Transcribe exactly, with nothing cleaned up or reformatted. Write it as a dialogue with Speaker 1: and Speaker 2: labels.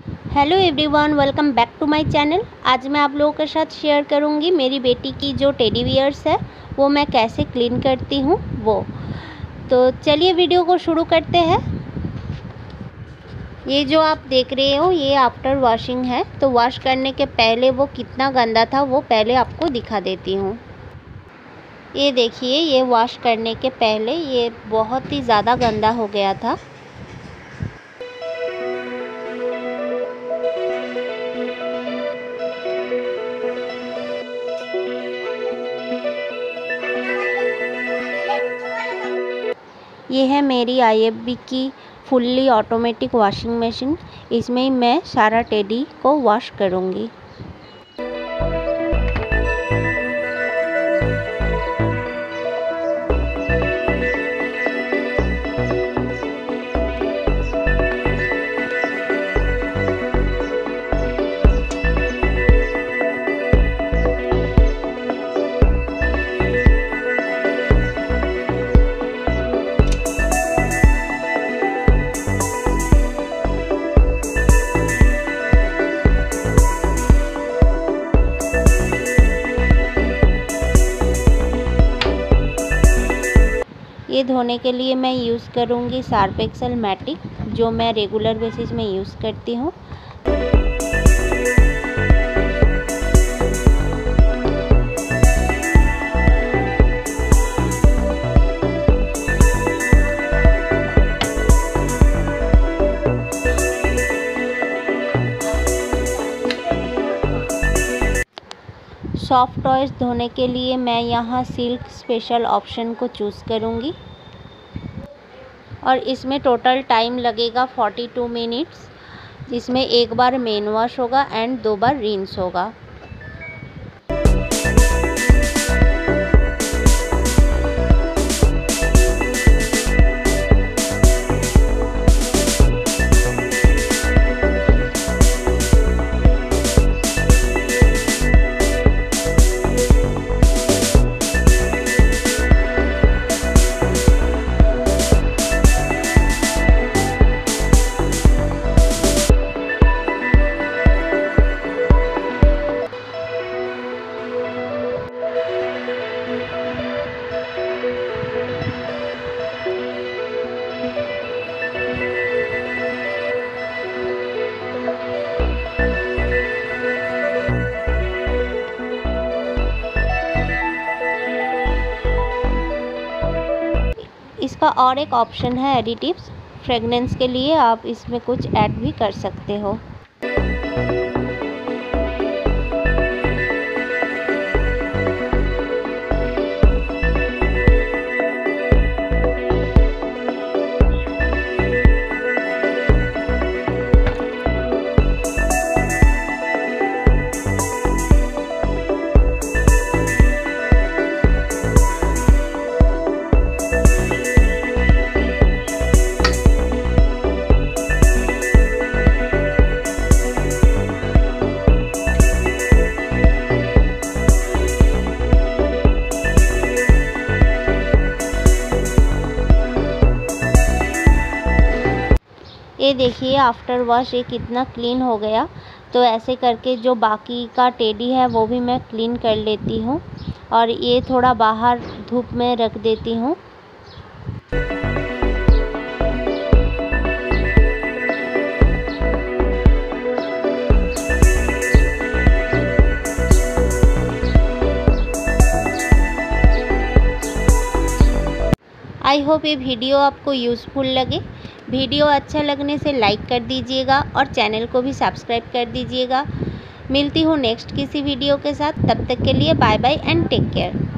Speaker 1: Hello everyone, welcome back to my channel. आज मैं आप लोगों के साथ शेयर करूंगी मेरी बेटी की जो टेडी बियर्स है वो मैं कैसे क्लीन करती हूँ वो। तो चलिए वीडियो को शुरू करते हैं। ये जो आप देख रहे हो ये आफ्टर वॉशिंग है, तो वॉश करने के पहले वो कितना गंदा था वो पहले आपको दिखा देती हूँ। ये देखिए, ये वॉश करने के पहले ये बहुत ही ज़्यादा गंदा हो गया था। ये है मेरी आई एफ बी की फुल्ली ऑटोमेटिक वॉशिंग मशीन। इसमें मैं सारा टेडी को वॉश करूँगी। ये धोने के लिए मैं यूज़ करूँगी सर्फ एक्सेल मैटिक, जो मैं रेगुलर बेसिस में यूज़ करती हूँ। सॉफ्ट टॉयज़ धोने के लिए मैं यहाँ सिल्क स्पेशल ऑप्शन को चूज़ करूँगी और इसमें टोटल टाइम लगेगा बयालीस मिनट्स। इसमें एक बार मेन वॉश होगा एंड दो बार रिंस होगा। इसका और एक ऑप्शन है एडिटिव्स। फ्रेगनेंस के लिए आप इसमें कुछ ऐड भी कर सकते हो। ये देखिए आफ्टर वॉश ये कितना क्लीन हो गया। तो ऐसे करके जो बाकी का टेडी है वो भी मैं क्लीन कर लेती हूँ और ये थोड़ा बाहर धूप में रख देती हूँ। आई होप ये वीडियो आपको यूज़फुल लगे। वीडियो अच्छा लगने से लाइक कर दीजिएगा और चैनल को भी सब्सक्राइब कर दीजिएगा। मिलती हूँ नेक्स्ट किसी वीडियो के साथ। तब तक के लिए bye bye and take care.